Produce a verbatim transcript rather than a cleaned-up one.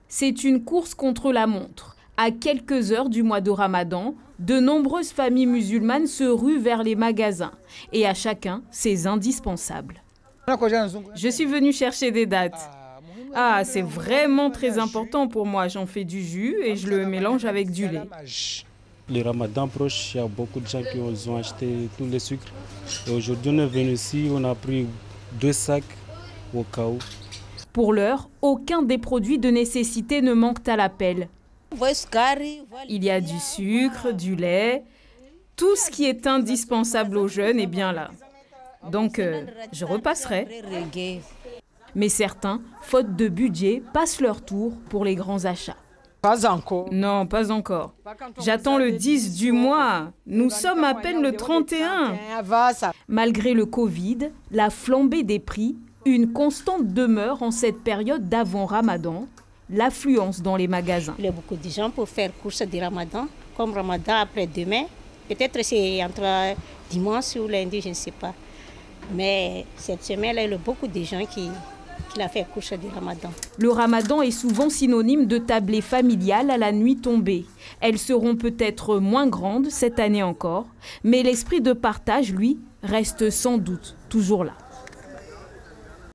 C'est une course contre la montre. À quelques heures du mois de Ramadan, de nombreuses familles musulmanes se ruent vers les magasins. Et à chacun, ses indispensables. Je suis venue chercher des dattes. Ah, c'est vraiment très important pour moi. J'en fais du jus et je le mélange avec du lait. Le Ramadan proche, il y a beaucoup de gens qui ont acheté tous les sucres. Et aujourd'hui, on est venu ici, on a pris deux sacs au cas où. Pour l'heure, aucun des produits de nécessité ne manque à l'appel. Il y a du sucre, du lait, tout ce qui est indispensable aux jeunes est bien là. Donc, euh, je repasserai. Mais certains, faute de budget, passent leur tour pour les grands achats. Pas encore. Non, pas encore. J'attends le dix du mois. Nous sommes à peine le trente et un. Malgré le Covid, la flambée des prix, une constante demeure en cette période d'avant Ramadan, l'affluence dans les magasins. Il y a beaucoup de gens pour faire course de Ramadan, comme Ramadan après-demain. Peut-être c'est entre dimanche ou lundi, je ne sais pas. Mais cette semaine-là, il y a beaucoup de gens qui, qui l'ont fait course de Ramadan. Le Ramadan est souvent synonyme de tablée familiale à la nuit tombée. Elles seront peut-être moins grandes cette année encore, mais l'esprit de partage, lui, reste sans doute toujours là.